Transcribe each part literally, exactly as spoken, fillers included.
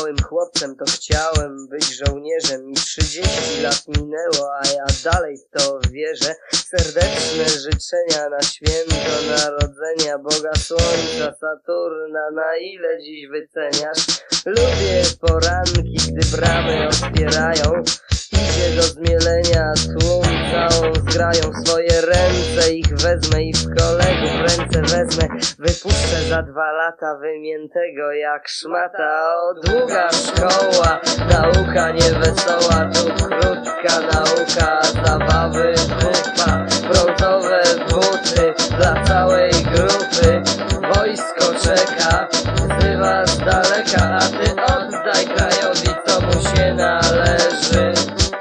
małym chłopcem to chciałem być żołnierzem i trzydzieści lat minęło, a ja dalej w to wierzę. Serdeczne życzenia na święto narodzenia Boga Słońca, Saturna, na ile dziś wyceniasz? Lubię poranki, gdy bramy otwierają, idzie do zmielenia tłum całą zgrają. W swoje ręce ich wezmę i w kolegów ręce wezmę. Wypuszczę za dwa lata wymiętego jak szmata. O, długa szkoła, nauka niewesoła, tu krótka nauka, zabawy typa, brązowe buty dla całej grupy. Wojsko czeka, wzywa z daleka, a ty oddaj krajowi, co mu się należy.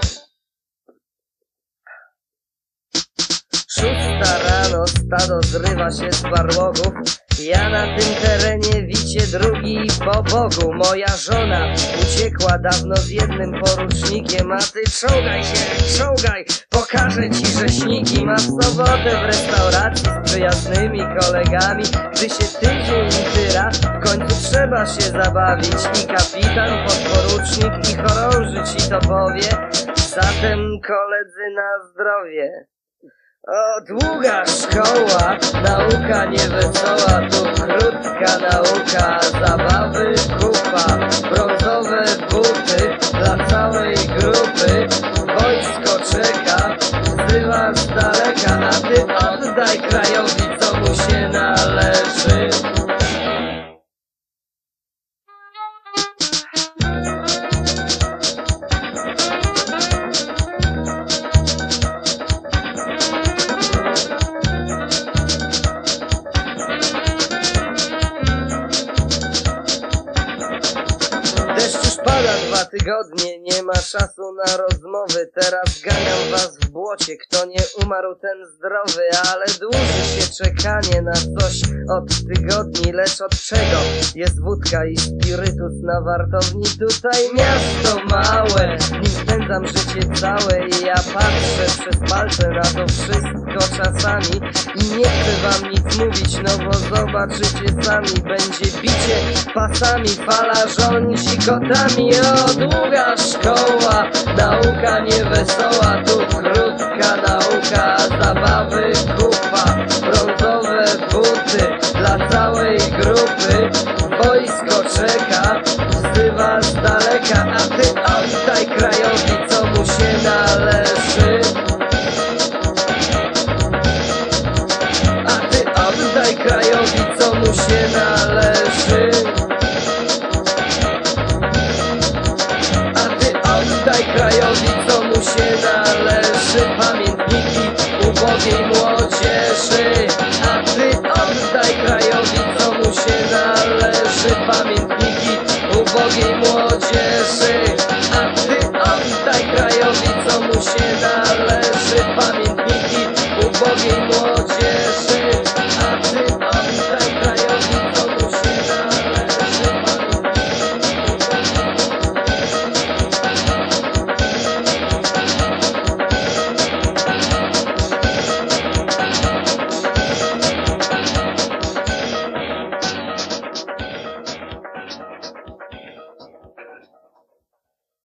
Szósta rano, stado zrywa się z barłogów. Ja na tym terenie wicie drugi po Bogu. Moja żona uciekła dawno z jednym porucznikiem, a ty czołgaj się, czołgaj, pokażę ci rzeźniki. Ma w sobotę w restauracji z przyjaznymi kolegami. Gdy się tydzień tyra, w końcu trzeba się zabawić. I kapitan, podporucznik i chorąży ci to powie. Zatem koledzy, na zdrowie. O, długa szkoła, nauka niewesoła, tu krótka nauka, zabawy kupa, brązowe buty dla całej grupy. Wojsko czeka, wzywa z daleka, a ty oddaj krajowi, co mu się należy. Deszcz już pada dwa tygodnie, nie ma czasu na rozmowy. Teraz ganiam was w błocie, kto nie umarł, ten zdrowy. Ale dłuży się czekanie na coś od tygodni. Lecz od czego? Jest wódka i spirytus na wartowni. Tutaj miasto małe, nim spędzam życie całe. I ja patrzę przez palce na to wszystko czasami. I nie chcę wam nic mówić, no bo zobaczycie sami. Będzie bicie pasami, fala rządzi kotami. O, długa szkoła, nauka niewesoła, tu krótka nauka, zabawy kupa, brązowe buty dla całej grupy. Wojsko czeka, wzywa z daleka, a ty oddaj krajowi, co mu się należy. A ty oddaj krajowi, co mu się należy. Oddaj krajowi, co mu się należy. Pamiętniki ubogiej młodzieży.